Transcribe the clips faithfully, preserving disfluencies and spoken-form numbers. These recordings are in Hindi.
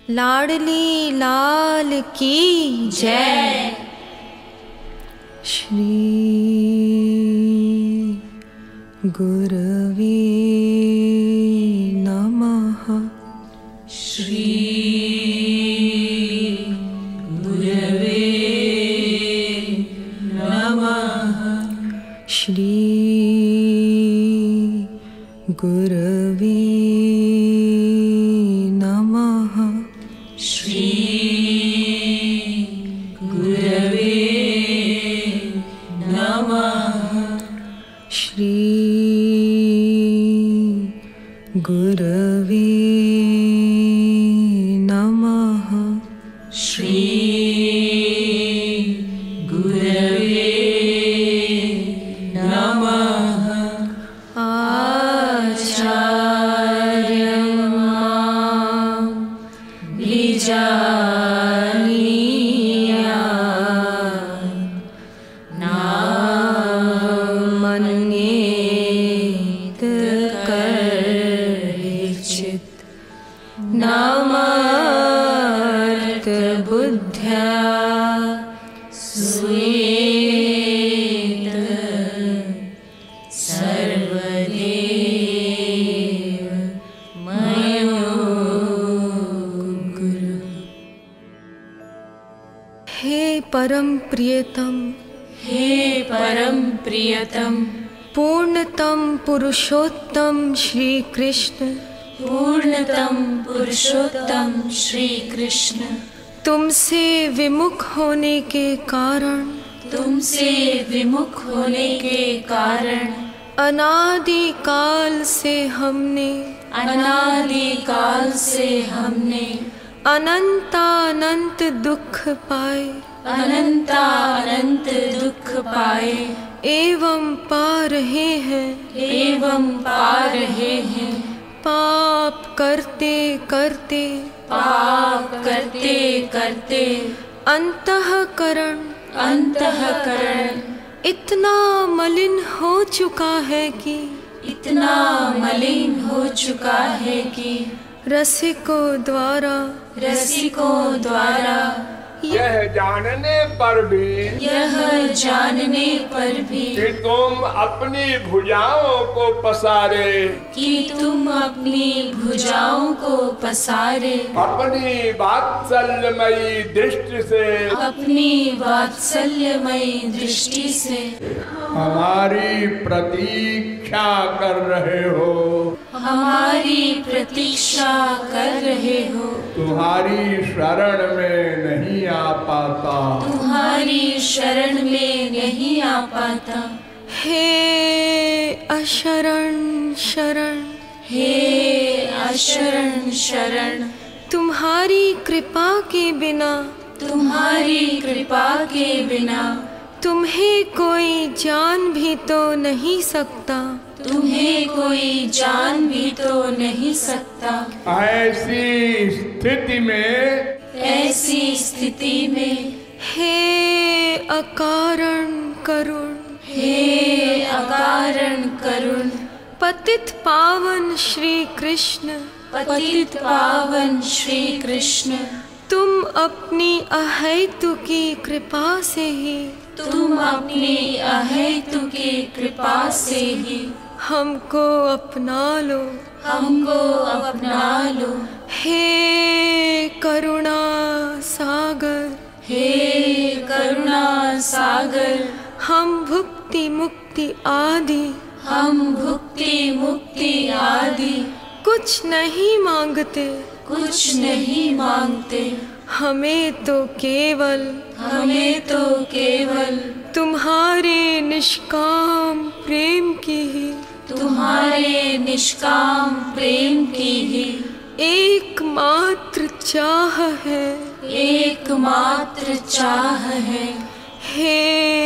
लाडली लाल की जय। श्री गुरवे नमः। श्री गुरवे नमः। श्री गुरवे नमः। श्री गुरवे नमः। श्री गुरवे नमः। श्री गुरवे नमः। आचार्यं मां निजानीयात् नाहमन्येत कर्हिचित् नामार्थबुद्ध्या स्वेत सर्वदेव मयो गुरु। हे परम प्रियतम, हे परम प्रियतम, पूर्णतम पुरुषोत्तम श्री कृष्ण, पूर्णतम पुरुषोत्तम श्री कृष्ण, तुमसे विमुख होने के कारण तुमसे विमुख होने के कारण अनादि काल से हमने अनादि काल से हमने अनंतानंत दुख पाए अनंता अनंत दुख पाए एवं पा रहे हैं एवं पा रहे हैं। पाप करते करते पाप करते करते अंतःकरण अंतःकरण इतना मलिन हो चुका है कि इतना मलिन हो चुका है कि रसिकों द्वारा रसिकों द्वारा यह जानने पर भी यह जानने पर भी कि तुम अपनी भुजाओं को पसारे कि तुम अपनी भुजाओं को पसारे अपनी वात्सल्यमयी दृष्टि से अपनी वात्सल्यमयी दृष्टि से हमारी प्रतीक्षा कर रहे हो हमारी प्रतीक्षा कर रहे हो। तुम्हारी शरण में नहीं आ पाता तुम्हारी शरण में नहीं आ पाता। हे अशरण शरण, हे अशरण शरण, तुम्हारी कृपा के बिना तुम्हारी कृपा के बिना तुम्हें कोई जान भी तो नहीं सकता तुम्हें कोई जान भी तो नहीं सकता। ऐसी स्थिति में ऐसी स्थिति में हे अकारण करुण, हे अकारण करुण, पतित पावन श्री कृष्ण, पतित पावन श्री कृष्ण, तुम अपनी अहेतुकी कृपा से ही तुम अपनी अहेतुकी कृपा से ही हमको अपना लो हमको अपना लो। हे करुणा सागर, हे करुणा सागर, हम भुक्ति मुक्ति आदि हम भुक्ति मुक्ति आदि कुछ नहीं मांगते कुछ नहीं मांगते। हमें तो केवल हमें तो केवल तुम्हारे निष्काम प्रेम की ही तुम्हारे निष्काम प्रेम की ही एकमात्र चाह है एकमात्र चाह है। हे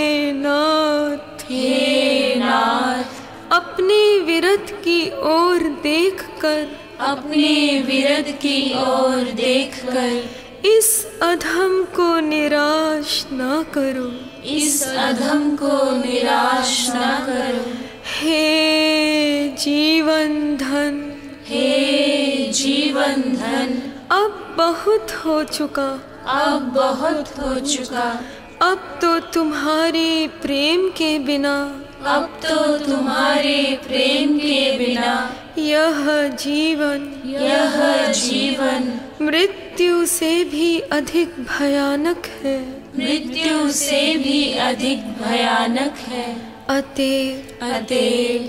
नाथ, हे नाथ, अपने विरत की ओर देखकर अपने विरद की ओर देखकर इस अधम को निराश न करो इस अधम को निराश न करो। हे जीवन धन, हे जीवन धन, अब बहुत हो चुका, अब बहुत हो चुका। अब तो तुम्हारे प्रेम के बिना, अब तो तुम्हारे प्रेम के बिना यह जीवन, यह जीवन मृत्यु से भी अधिक भयानक है। मृत्यु से भी अधिक भयानक है। अतएव अतएव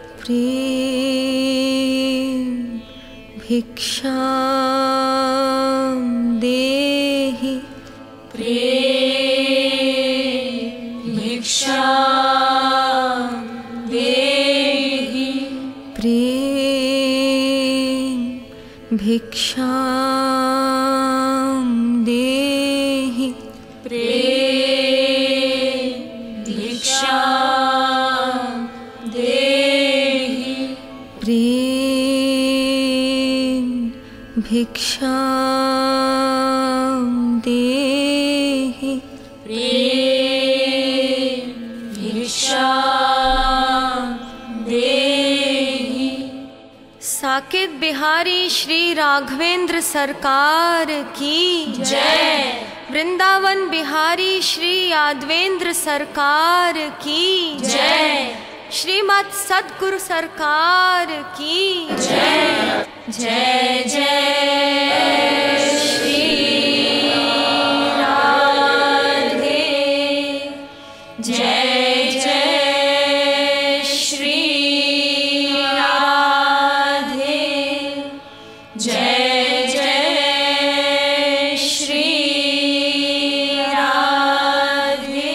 प्रेम भिक्षाम देहि, प्रेम भिक्षाम देहि, प्रेम भिक्षाम देहि, प्रेम भिक्षाम देहि, प्रेम भिक्षाम देहि, प्रेम भिक्षाम देहि। साकेत बिहारी श्री राघवेंद्र सरकार की जय। वृंदावन बिहारी श्री यादवेंद्र सरकार की जय। श्रीमद सद्गुरु सरकार की जय। जय जय श्री राधे, जय जय श्री राधे, जय जय श्री राधे।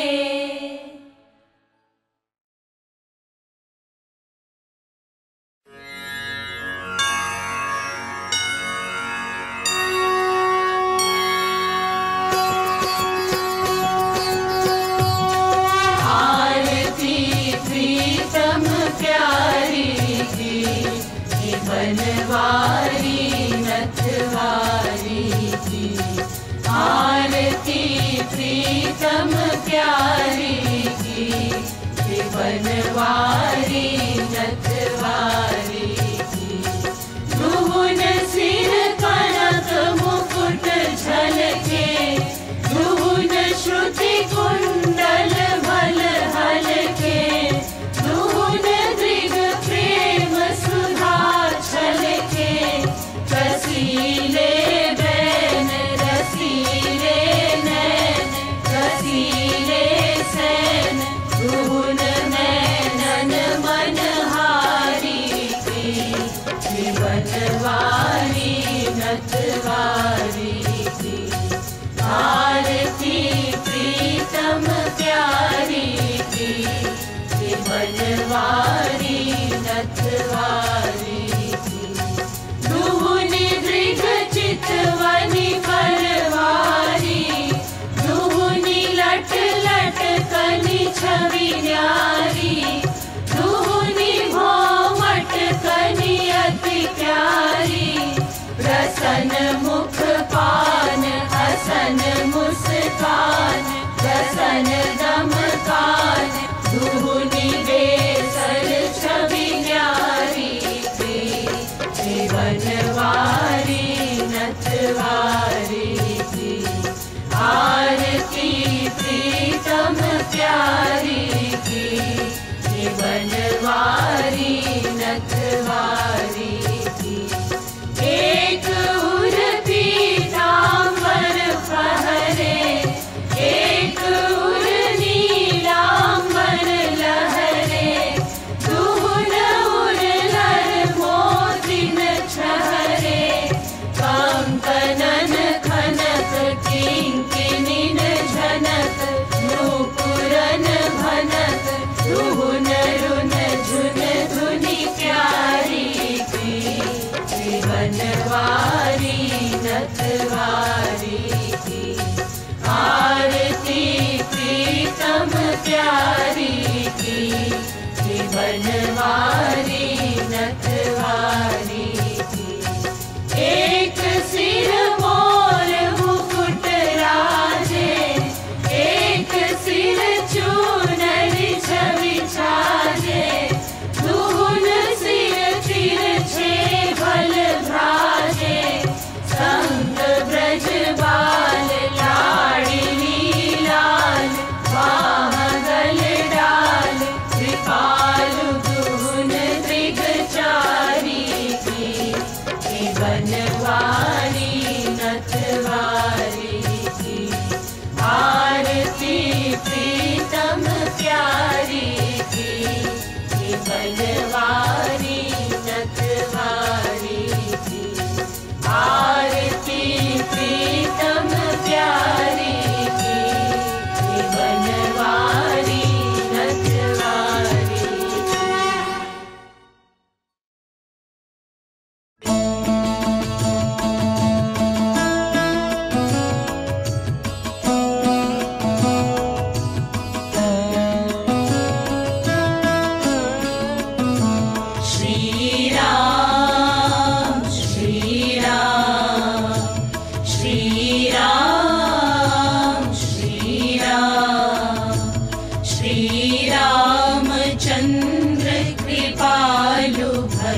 आरती प्रीतम प्यारी की, हे बनवारी नथवारी की। आरती प्रीतम प्यारी की, हे बनवारी नथवारी की। दुहुन सिर कनक मुकुट झलके, दुहुन श्रुति कुंडल भल हलके। दुहुन दृग प्रेम सुधा छलके, कसीले बैन रसीले नैन, कसीले सैन। दुहुन नैनन मनहारी की, हे बनवारी नथवारी की। आरती प्रीतम प्यारी की, हे बनवारी नथवारी की। दुहुनि दृग चितवनि परवारी, दुहुनि लट लट कनि छवि न्यारी। दुहुनि भौमट कनि अति प्यारी, प्रसन्न मुख पान हसन मुस्कान, प्रसन्न दम कान। दुहुनि बेसर छवि न्यारी की, हे बनवारी नथवारी की। आरती प्रीतम प्यारी की, हे बनवारी नथवारी की। एक उर पीतांबर फहरे, एक उर नीलांबर लहरे। दुहुन उर लर मोतिन छहरे, कंकनन खनक किंकिनिन झनक। नूपुरन भनक, दुहुन रुन झुन धुनि प्यारी की, हे बनवारी नथवारी की। आरती प्रीतम प्यारी की, हे बनवारी नथवारी की। एक सिर मोर मुकुट राजे, एक सिर चूनरि छवि छाजे। दुहुन सिर तिरछे भल भ्राजे, संग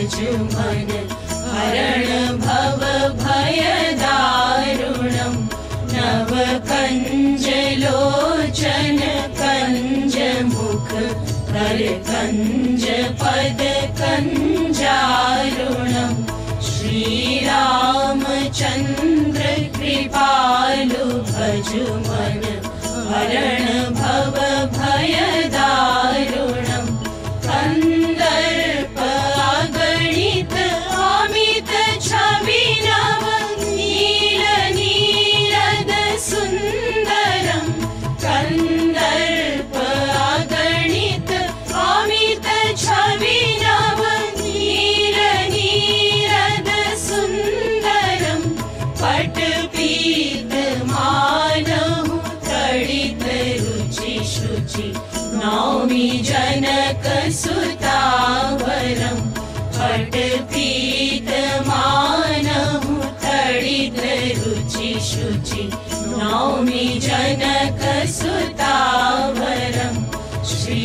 भज मन हरण भव भय दारुणं नव कंज लोचन कंज मुख कर कंज पद कंजारुणं श्री रामचंद्र कृपालु भज मन हरण भव भय दारुणं कंदर्प अगणित अमित छवि नव नील नीरद सुंदरं कंदर्प अगणित अमित छवि नव नील नीरद सुंदरं पटपीत मानहु तडित रुचि शुचि नौमि जनक सुतावरं पटपीत मानहु तडित रुचि शुचि नौमि जनक सुतावरं श्री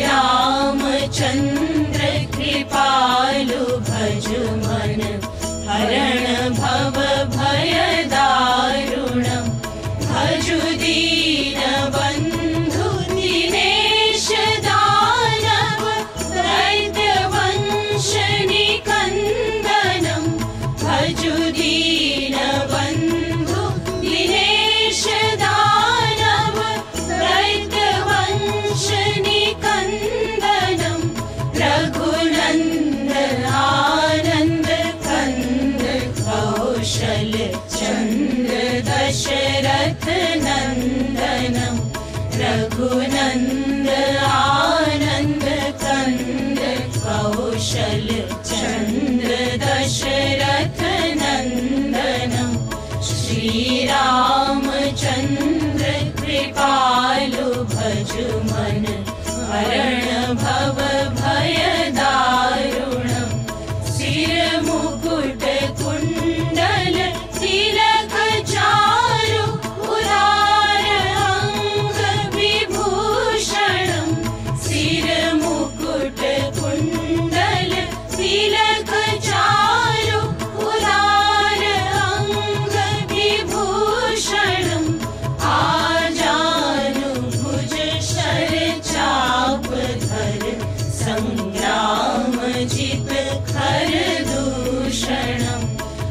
रामचंद्र कृपालु भज मन हरण भव भय दारुणं भजु दीन बंधु दिनेश दानव दैत्य वंश निकंदनं भजु दीन बंधु दिनेश दानव दैत्य वंश निकंदनं रघुनंद आनंद कंद कौशल चंद्र दशरथ नंदनं रघुनंद आनंद कंद कौशल चंद्र दशरथ नंदनं श्री रामचंद्र कृपालु भज मन हरण भव भय दारुणं सिर मुकुट कुंडल तिलक चारु उदार अंग विभूषणं सिर मुकुट कुंडल तिलक चारु उदार अंग विभूषणं आजानु भुज शर चाप धर संग्राम जित खर दूषणं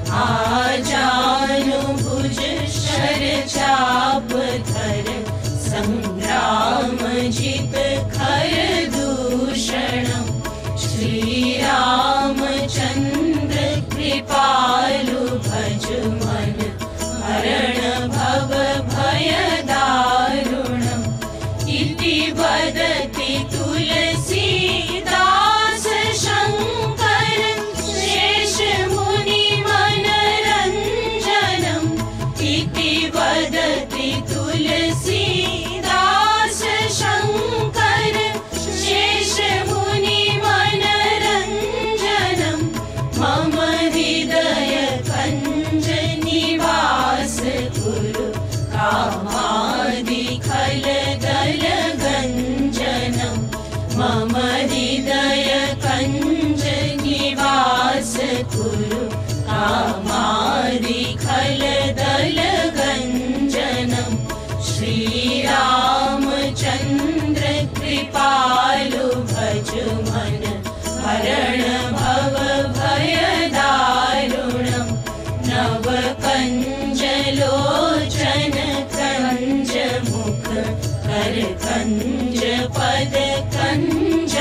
आजानु भुज शर चाप धर संग्राम जित खर दूषणं श्री रामचंद्र कृपालु भज मन हरण भव भय दारुणं इति वदति तुलसीदास शंकर शेष मुनि मनरंजनं इति वदति तुलसीदास शंकर शेष मुनि मनरंजनं मम हृदय कंज निवास कुरु कामादि खल दल गंजनं मम हृदय कंज निवास कुरु कामादि खल दल गंजनं श्री रामचंद्र कृपालु भज मन हरण भव भय दारुणं नव कंज लोचन कंज मुख कर कंज पद कंज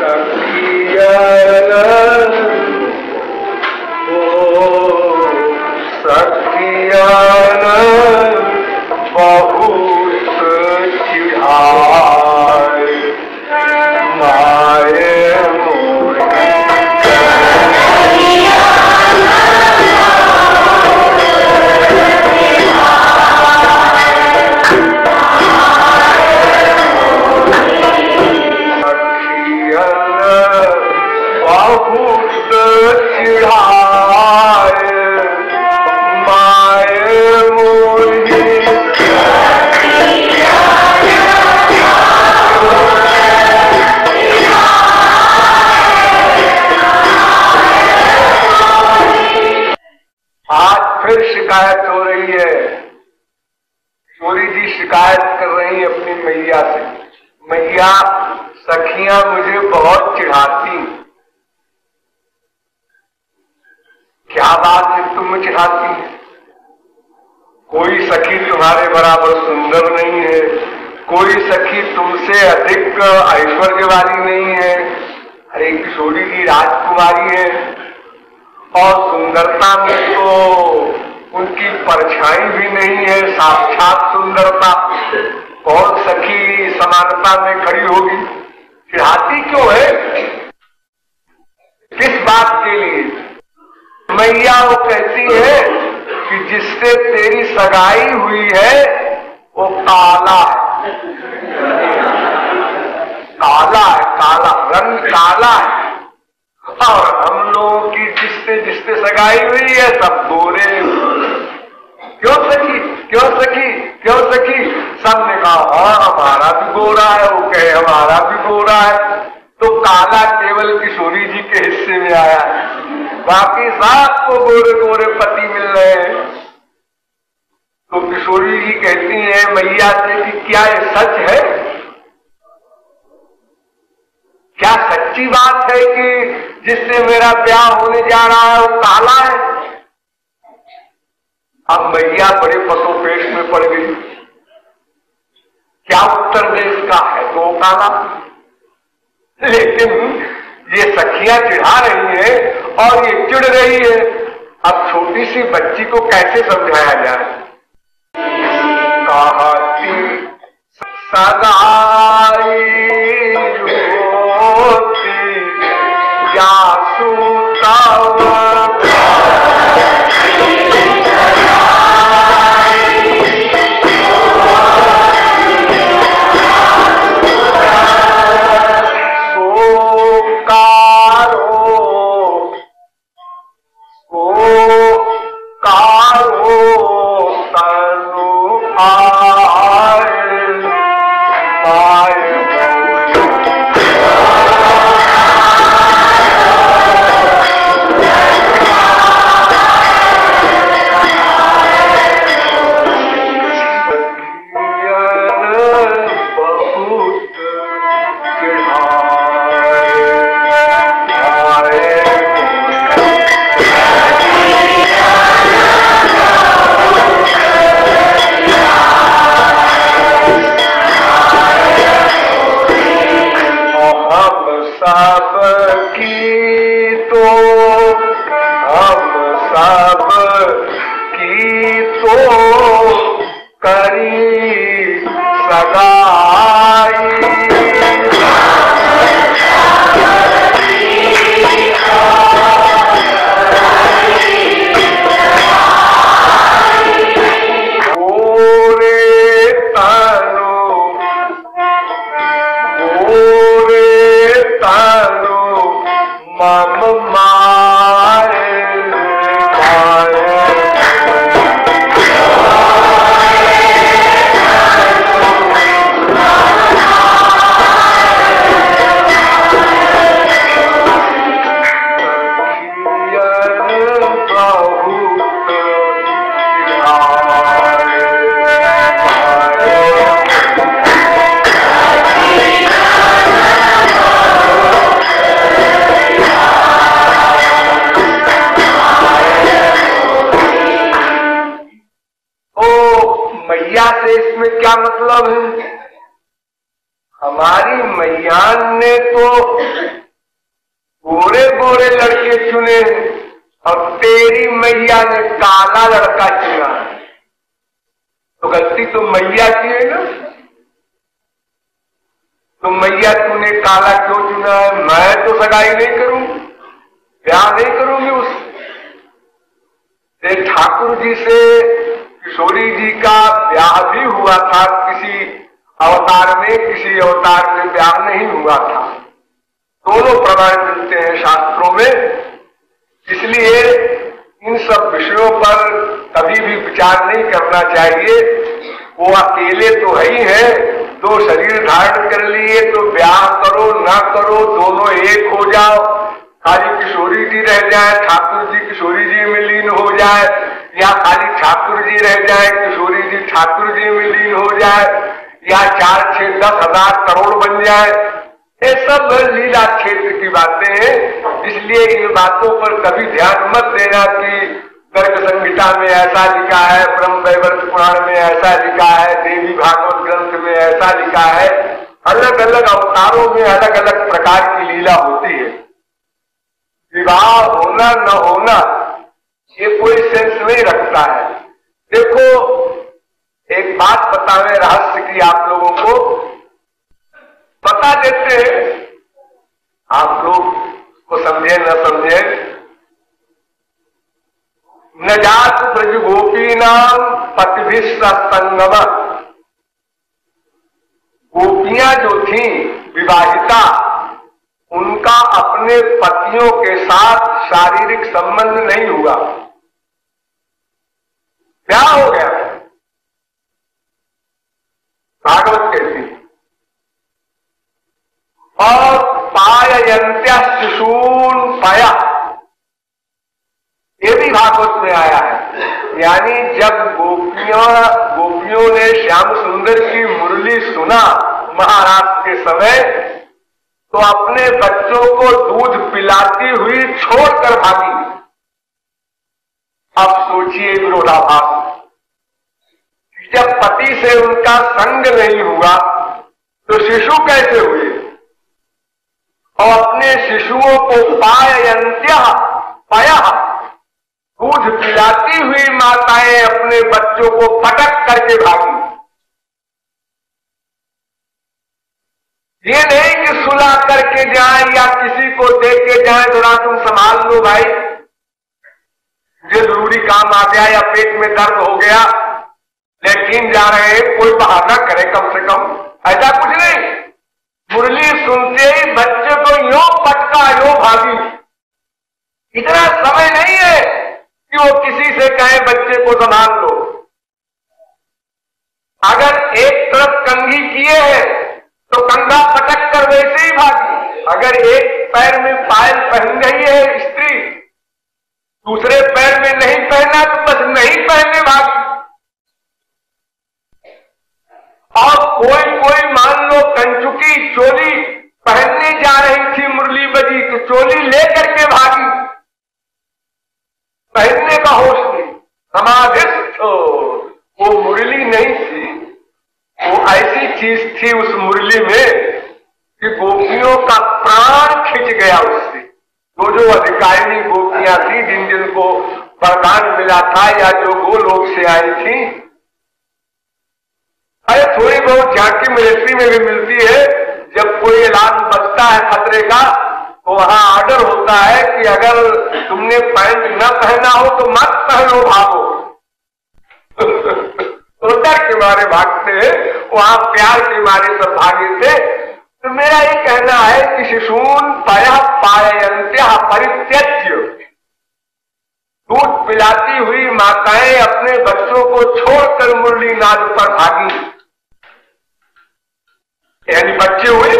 सखिया सखिया बहुत चिढ़ाए माए शिकायत हो रही है। किशोरी जी शिकायत कर रही है अपनी मैया से, मैया सखियां मुझे बहुत चिढ़ाती। क्या बात है तुम चिढ़ाती? कोई सखी तुम्हारे बराबर सुंदर नहीं है, कोई सखी तुमसे अधिक ऐश्वर्य वाली नहीं है। अरे किशोरी जी राजकुमारी है और सुंदरता में तो उनकी परछाई भी नहीं है, साक्षात सुंदरता। कौन सखी समानता में खड़ी होगी? चिढ़ाती क्यों है? किस बात के लिए? मैया वो कहती है कि जिससे तेरी सगाई हुई है वो काला है, काला है, काला रंग काला है, और हम लोगों की जिससे जिससे सगाई हुई है सब गोरे। क्यों सखी, क्यों सखी, क्यों सखी? सबने कहा हाँ हमारा भी गोरा है, वो कहे हमारा भी गोरा है। तो काला केवल किशोरी जी के हिस्से में आया है, बाकी सबको गोरे गोरे पति मिल रहे हैं। तो किशोरी जी कहती हैं मैया से कि क्या ये सच है? क्या सच्ची बात है कि जिससे मेरा ब्याह होने जा रहा है वो काला है? अब मैया बड़े पसोपेश में पड़ गई, क्या उत्तर दे इसका? है तो काला, लेकिन ये सखियां चिढ़ा रही है और ये चिढ़ रही है। अब छोटी सी बच्ची को कैसे समझाया जाए? कहती सगाई होती या सुतावा हमारी मैयान ने तो गोरे गोरे लड़के चुने और तेरी मैया ने काला लड़का चुना, तो गलती तो मैया की है ना। तो मैया तूने काला क्यों चुना है? मैं तो सगाई नहीं करूंगी, ब्याह नहीं करूंगी उससे। ठाकुर जी से किशोरी जी का ब्याह भी हुआ था किसी अवतार में, किसी अवतार में ब्याह नहीं हुआ था। दोनों प्रमाण मिलते हैं शास्त्रों में। इसलिए इन सब विषयों पर कभी भी विचार नहीं करना चाहिए। वो अकेले तो है ही है, दो शरीर धारण कर लिए तो ब्याह करो ना करो दोनों एक हो जाओ। खाली किशोरी जी रह जाए, ठाकुर जी किशोरी जी में लीन हो जाए, या खाली ठाकुर जी रह जाए, किशोरी जी ठाकुर जी में लीन हो जाए, या चार छह दस हजार करोड़ बन जाए, ये सब लीला क्षेत्र की बातें हैं। इसलिए इन बातों पर कभी ध्यान मत देना कि गर्ग संहिता में ऐसा लिखा है, ब्रह्म वैवर्त पुराण में ऐसा लिखा है, देवी भागवत ग्रंथ में ऐसा लिखा है। अलग अलग अवतारों में अलग अलग प्रकार की लीला होती है। विवाह होना न होना ये कोई सेंस नहीं रखता है। देखो एक बात बतावे रहस्य की आप लोगों को बता देते हैं, आप लोग को समझे न समझे। न जात ब्रज गोपी नाम पतिभिश्र संगम। गोपियां जो थी विवाहिता, उनका अपने पतियों के साथ शारीरिक संबंध नहीं हुआ, क्या हो गया। भागवत कहती और पाययन्त्य शिशून पाया, ये भी भागवत में आया है। यानी जब गोपियों गोपियों ने श्याम सुंदर की मुरली सुना महाराज के समय, तो अपने बच्चों को दूध पिलाती हुई छोड़कर भागी। अब सोचिए विरोधाभास, जब पति से उनका संग नहीं हुआ तो शिशु कैसे हुए। और अपने शिशुओं को पाययन्त्य पाया, दूध पिलाती हुई माताएं अपने बच्चों को पटक करके भागी। ये नहीं कि सुला करके जाए या किसी को दे के जाए, जरा तुम संभाल लो भाई, मुझे जरूरी काम आ गया या पेट में दर्द हो गया, लेकिन जा रहे हैं, कोई बहाना करे कम से कम। ऐसा कुछ नहीं, मुरली सुनते ही बच्चे को यो पटका यो भागी। इतना समय नहीं है कि वो किसी से कहे बच्चे को संभाल लो। अगर एक तरफ कंघी किए है तो कंधा पटक कर वैसे ही भागी। अगर एक पैर में पायल पहन गई है स्त्री, दूसरे पैर में नहीं पहना तो बस नहीं पहनने भागी। और कोई कोई मान लो कंचुकी चोली पहनने जा रही थी, मुरली बजी तो चोली लेकर के भागी, पहनने का होश नहीं। समाधिस्थ वो मुरली नहीं थी, वो ऐसी चीज थी उस मुरली में कि गोपियों का प्राण खिंच गया उससे। जो जो अधिकारिणी गोपियां थी, जिन जिन को वरदान मिला था या जो गोलोक से आई थी, अरे थोड़ी बहुत झांकी मिलिट्री में भी मिलती है। जब कोई ऐलान बजता है खतरे का तो वहां ऑर्डर होता है कि अगर तुमने पैंट न पहना हो तो मत पहनो, भागो। तो डर के मारे भागते हैं, वहां प्यार के मारे सब भागे थे। तो मेरा ये कहना है कि शिशून पया पाययन्त्य परित्यज्य, दूध पिलाती हुई माताएं अपने बच्चों को छोड़कर मुरली नाद पर भागी। यानी बच्चे हुए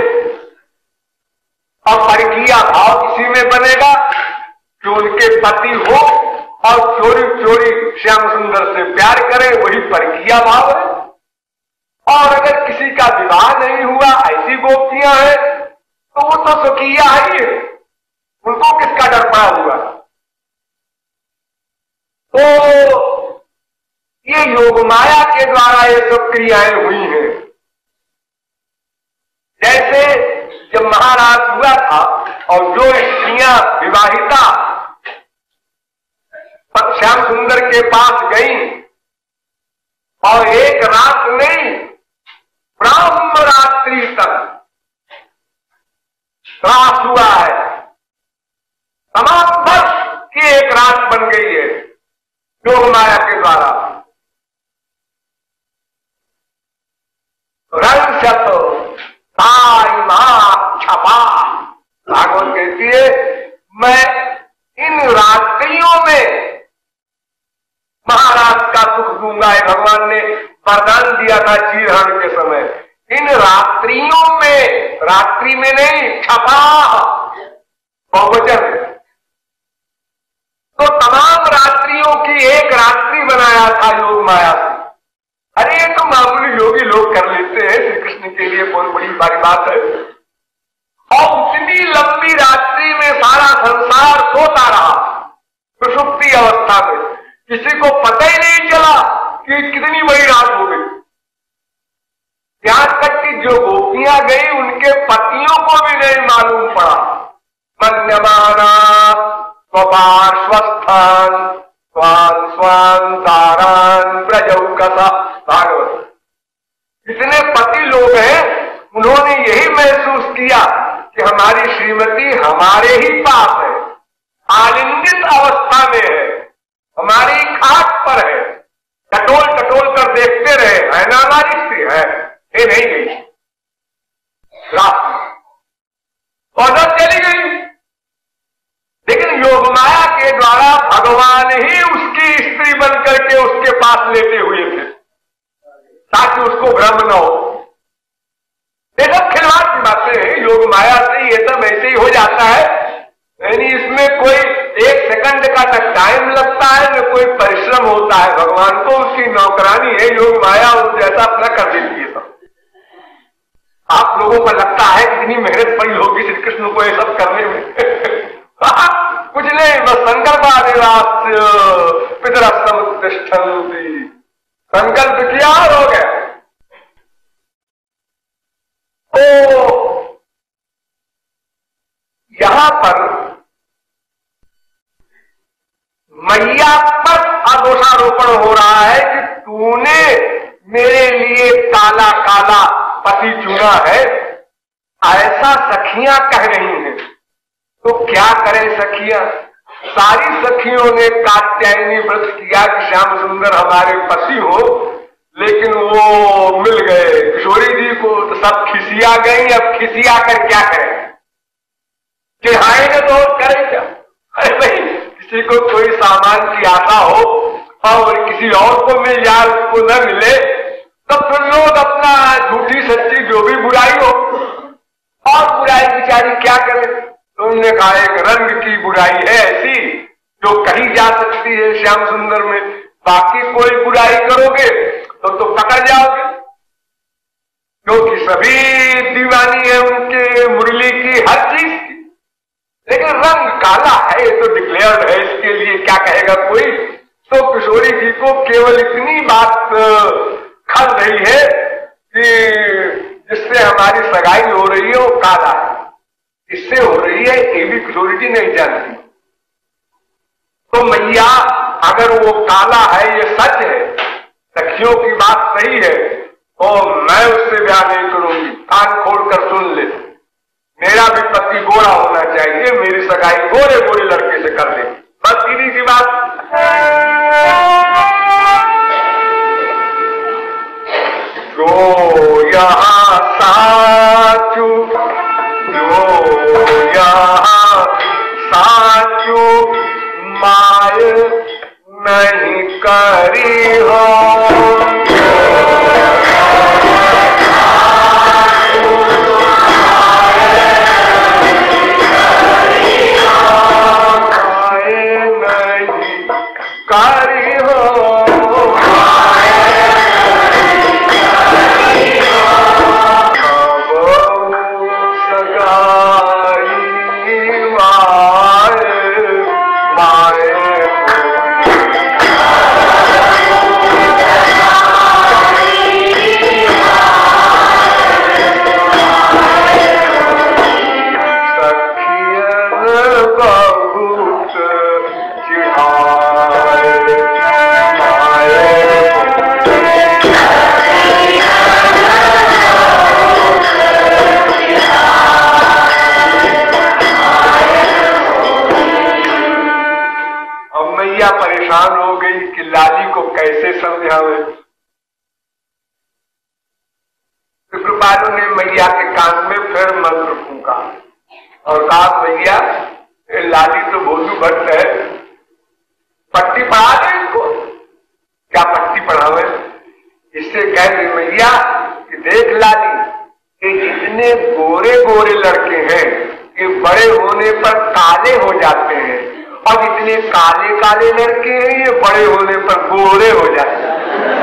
और परकीया भाव इसी में बनेगा कि उनके पति हो और चोरी चोरी श्याम सुंदर से प्यार करे, वही परकीया भाव है। और अगर किसी का विवाह नहीं हुआ, ऐसी गोपियां हैं, तो वो तो स्वकीया ही है, उनको किसका डर पड़ा हुआ। तो ये योग माया के द्वारा ये सब क्रियाएं हुई हैं। जैसे जब महाराज हुआ था और जो स्त्रियां विवाहिता श्याम सुंदर के पास गई और एक रात नहीं ब्रह्म रात्रि तक त्रास हुआ है, तमाम वर्ष की एक रात बन गई है योग माया के द्वारा। रंग शत साई मां छपा, भागवत कहती है मैं इन रात्रियों में महाराज का सुख दूंगा। भगवान ने वरदान दिया था चीरहरण के समय, इन रात्रियों में, रात्रि में नहीं, छपा बहुवचन, तो तमाम रात्रियों की एक रात्रि बनाया था योग माया से। अरे ये तो मामूली योगी लोग कर लेते हैं, श्री कृष्ण के लिए बहुत बड़ी बड़ी बात है। और उतनी लंबी रात्रि में सारा संसार सोता रहा सुषुप्ति अवस्था में, किसी को पता ही नहीं चला कि कितनी बड़ी रात हो गई। यहां तक कि जो गोपियां गई उनके पतियों को भी नहीं मालूम पड़ा। मन्यमाना स्वपार्श्वस्थान स्वान स्वान तारान प्रजौकसा, भागवत। इतने पति लोग हैं, उन्होंने यही महसूस किया कि हमारी श्रीमती हमारे ही पास है, आलिंगित अवस्था में है, हमारी खाट पर है, टटोल टटोल कर देखते रहे, है ना हमारी स्त्री है, ये नहीं गई रात और रात चली गई। लेकिन योग माया के द्वारा भगवान ही उसकी स्त्री बनकर के उसके पास लेटे हुए थे ताकि उसको भ्रम न हो। ये सब खिलवाड़ की बातें हैं, योग माया से ये सब ऐसे ही हो जाता है, यानी इसमें कोई एक सेकंड का न टाइम लगता है न कोई परिश्रम होता है। भगवान को उसकी नौकरानी है योग माया, उस जैसा अपना कर देती है सब। आप लोगों को लगता है कितनी मेहनत पड़ी होगी श्री कृष्ण को ये सब करने में। कुछ नहीं, बस संकल्पादेवास्य पितरस्तमुत्तिष्ठन्ति, संकल्प किया और हो गया। तो यहां पर मैया पर अदोषारोपण हो रहा है कि तूने मेरे लिए काला काला पति चुना है, ऐसा सखियां कह रही हैं। तो क्या करें सखियां? सारी सखियों ने कात्यायनी व्रत किया कि श्याम सुंदर हमारे पति हो, लेकिन वो मिल गए किशोरी जी को, तो सब खिसिया गई। अब खिसिया कर क्या करें? चिढ़ाएंगे तो करें क्या? अरे भाई, किसी को कोई सामान की आशा हो और किसी और को मिल जाए, उसको न मिले, तो फिर लोग अपना झूठी सच्ची जो भी बुराई हो, और बुराई बेचारी क्या करे? तुमने कहा एक रंग की बुराई है ऐसी जो कही जा सकती है श्याम सुंदर में, बाकी कोई बुराई करोगे तो तो पकड़ जाओगे, क्योंकि सभी दीवानी है उनके मुरली की, हर चीज की। लेकिन रंग काला है, ये तो डिक्लेयर्ड है, इसके लिए क्या कहेगा कोई? तो किशोरी जी को केवल इतनी बात खल रही है कि जिससे हमारी सगाई हो रही है वो काला है, इससे हो रही है ये भी किशोरी जी नहीं जानती। तो मैया अगर वो काला है, ये सच है, सखियों की बात सही है, तो मैं उससे ब्याह नहीं करूंगी। कान खोल कर सुन ले, मेरा भी पति गोरा होना चाहिए, मेरी सगाई गोरे गोरे लड़के से कर ले, बस सीधी सी बात। जो यहाँ साचू, जो यहाँ साचू माय नहीं करी हो, कारी हो, मैया के कान में फिर मंत्र फूका और कहा भैया लाली तो भोजू भट्ट है, पट्टी पढ़ा दे इसको। क्या पट्टी पढ़ावे? इससे कह रही मैया कि देख लाली, ये जितने गोरे गोरे लड़के हैं ये बड़े होने पर काले हो जाते हैं, और जितने काले काले लड़के हैं ये बड़े होने पर गोरे हो जाते हैं।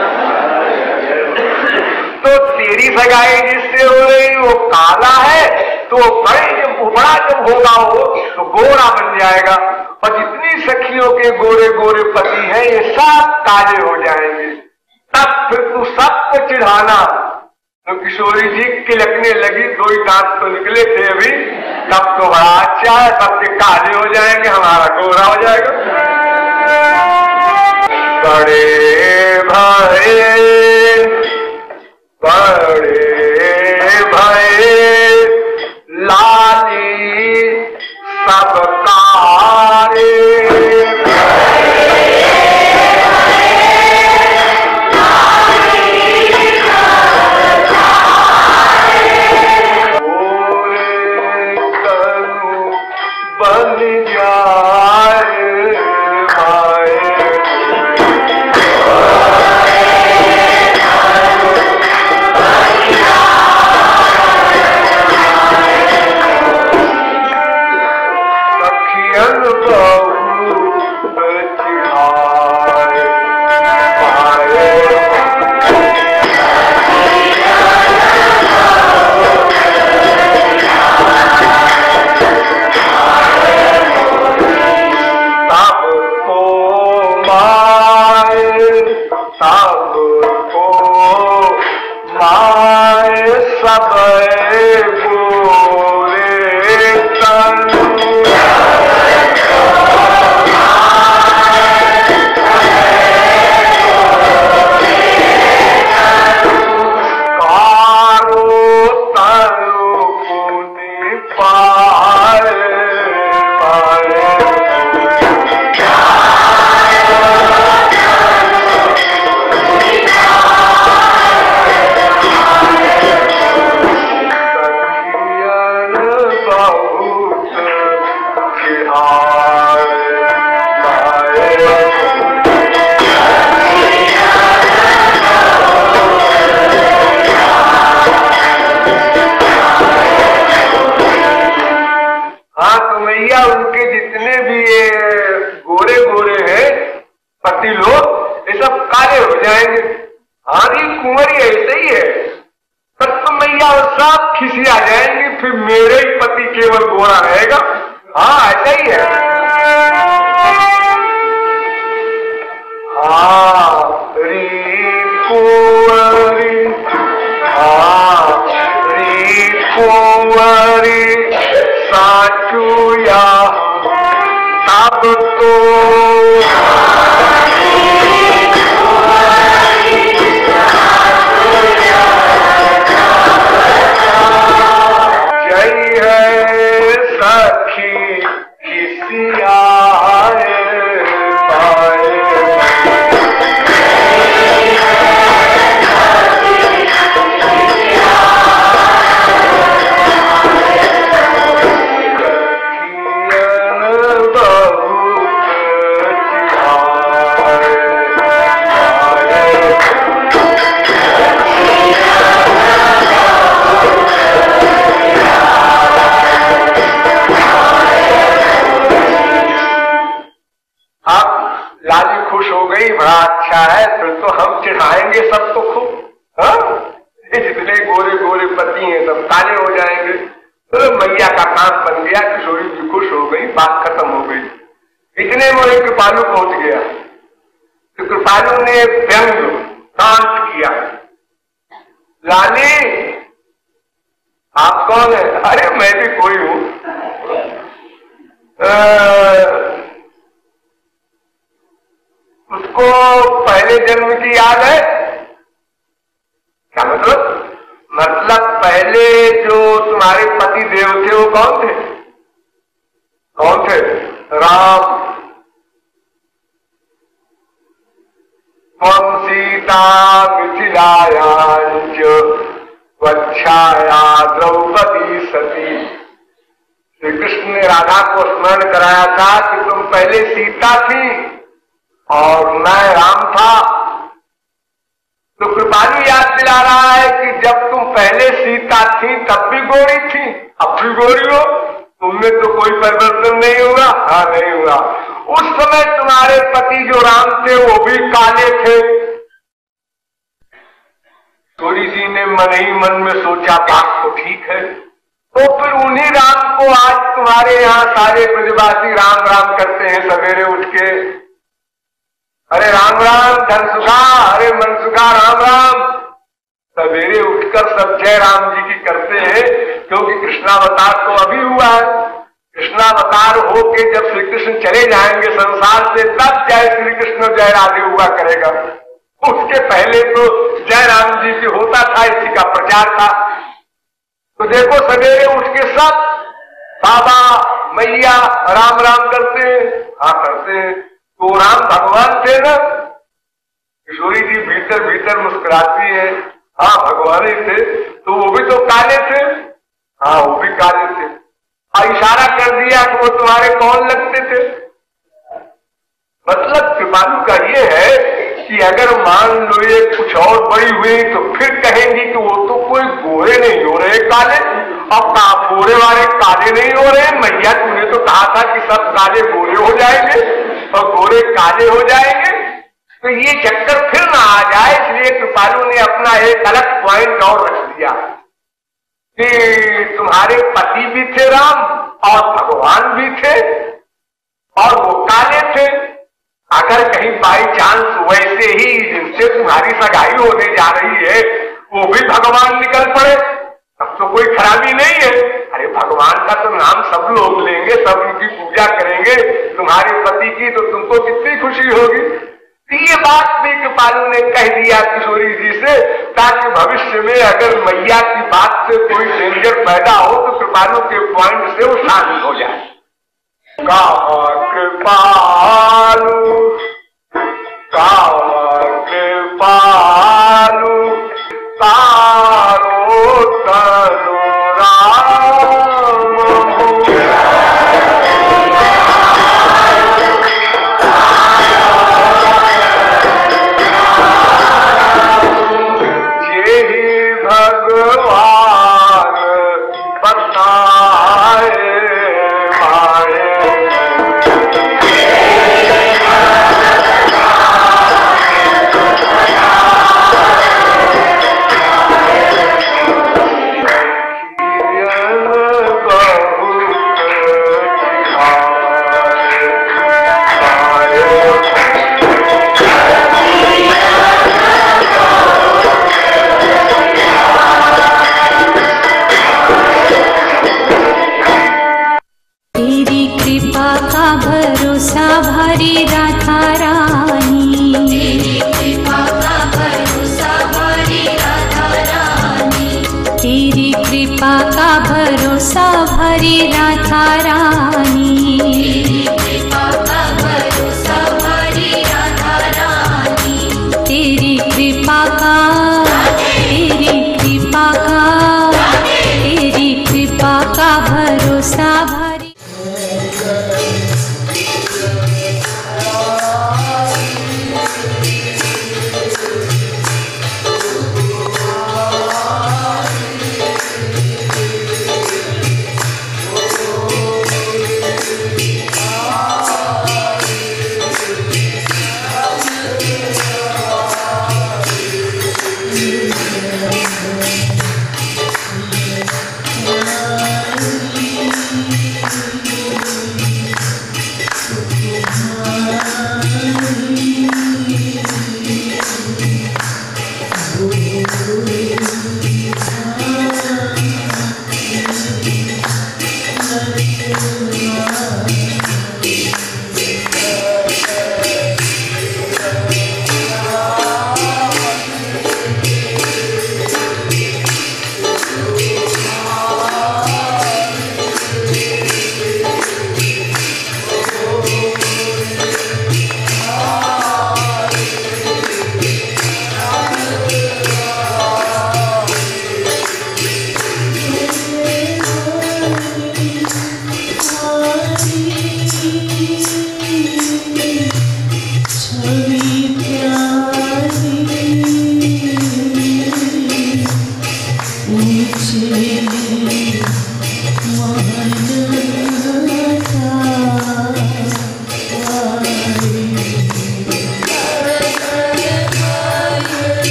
तो तेरी सगाई जिससे हो रही वो काला है, तो बड़े जब बड़ा जब होगा वो तो गोरा बन जाएगा, और जितनी सखियों के गोरे गोरे पति हैं ये सब काले हो जाएंगे। तब फिर तू सबको चिढ़ाना। तो किशोरी जी किलकने लगी, दो ही दांत तो निकले थे अभी, तब तो बड़ा अच्छा है, सबके काले हो जाएंगे, हमारा गोरा हो जाएगा। बड़े भाई बड़े भये लाली सब कारे, बन जाए वच्छाया द्रौपदी सती। श्री कृष्ण ने राधा को स्मरण कराया था कि तुम पहले सीता थी और मैं राम था। तो कृपालु याद दिला रहा है कि जब तुम पहले सीता थी तब भी गोरी थी, अब भी गोरी हो, तुमने तो कोई परिवर्तन नहीं होगा। हाँ नहीं हुआ। उस समय तुम्हारे पति जो राम थे वो भी काले थे। थोड़ी जी ने मन ही मन में सोचा बात तो ठीक है, तो फिर उन्हीं राम को आज तुम्हारे यहाँ सारे ब्रजवासी राम राम करते हैं सवेरे उठ के। अरे राम राम धन सुखा, अरे मन सुखा, राम राम। सवेरे उठकर सब जय राम जी की करते हैं, क्योंकि कृष्णावतार तो अभी हुआ है। कृष्णावतार होके जब श्री कृष्ण चले जाएंगे संसार से तब जय श्री कृष्ण जय राधे हुआ करेगा। उसके पहले तो जय राम जी की होता था, इसी का प्रचार था। तो देखो सवेरे उठ के सब बाबा मैया राम राम करते हैं। हाँ करते हैं। तो राम भगवान थे ना। किशोरी जी भीतर भीतर मुस्कुराती है। हाँ भगवान ही थे। तो वो भी तो काले थे। हाँ वो भी काले थे। और इशारा कर दिया कि वो तुम्हारे कौन लगते थे। मतलब कृपालु का ये है कि अगर मान लो ये कुछ और बड़ी हुई तो फिर कहेंगी कि वो तो कोई गोरे नहीं हो रहे काले, अब गोरे वाले काले नहीं हो रहे। मैया तूने तो कहा था कि सब काले गोरे हो जाएंगे और गोरे काले हो जाएंगे, तो ये चक्कर फिर ना आ जाए, इसलिए कृपालु ने अपना एक अलग पॉइंट और रख दिया कि तुम्हारे पति भी थे राम और भगवान भी थे और वो काले थे। अगर कहीं बाई चांस वैसे ही जिनसे तुम्हारी सगाई होने जा रही है वो भी भगवान निकल पड़े, तब तो कोई खराबी नहीं है। अरे भगवान का तो नाम सब लोग लेंगे, सब उनकी पूजा करेंगे, तुम्हारे पति की तो तुमको कितनी खुशी होगी। ये बात भी कृपालु ने कह दिया किशोरी जी से, ताकि भविष्य में अगर मैया की बात से कोई डेंजर पैदा हो तो कृपालु के पॉइंट से वो शांत हो जाए। काम कृपालु काम कृपालु तारो तनु राम जेहि भगवान बताए माए। भारी राधा रानी, तेरी कृपा का भरोसा भारी राधा रानी, तेरी कृपा का भरोसा भारी राधा रानी, तेरी कृपा का भरोसा भारी राधा रानी, तेरी कृपा का तेरी कृपा का तेरी कृपा का भरोसा भारी।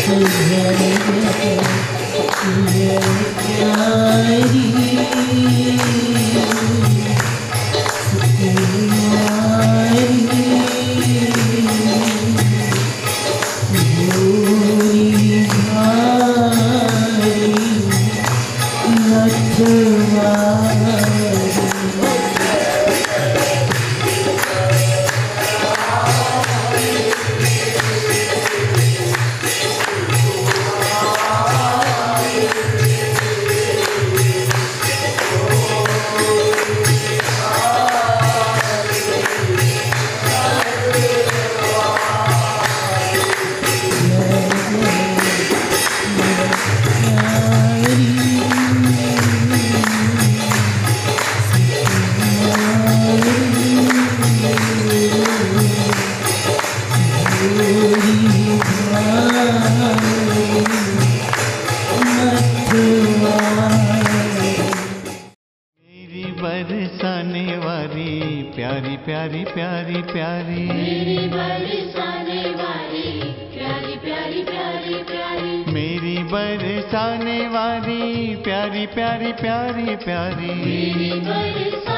बरसाने वाली प्यारी प्यारी प्यारी प्यारी मेरी बरसाने वाली प्यारी प्यारी प्यारी प्यारी मेरी बरसाने वाली प्यारी प्यारी प्यारी प्यारी मेरी बरसाने